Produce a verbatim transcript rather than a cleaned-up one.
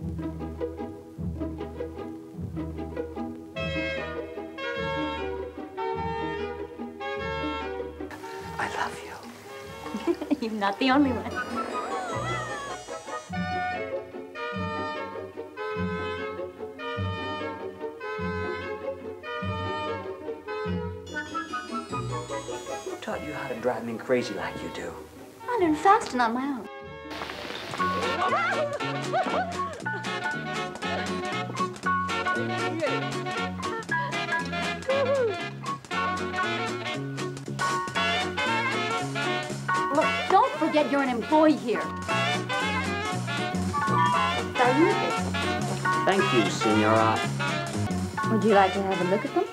I love you. You're not the only one. Who taught you how to drive me crazy like you do? I learned fast and on my own. Look, don't forget you're an employee here. Thank you, Senora. Would you like to have a look at them?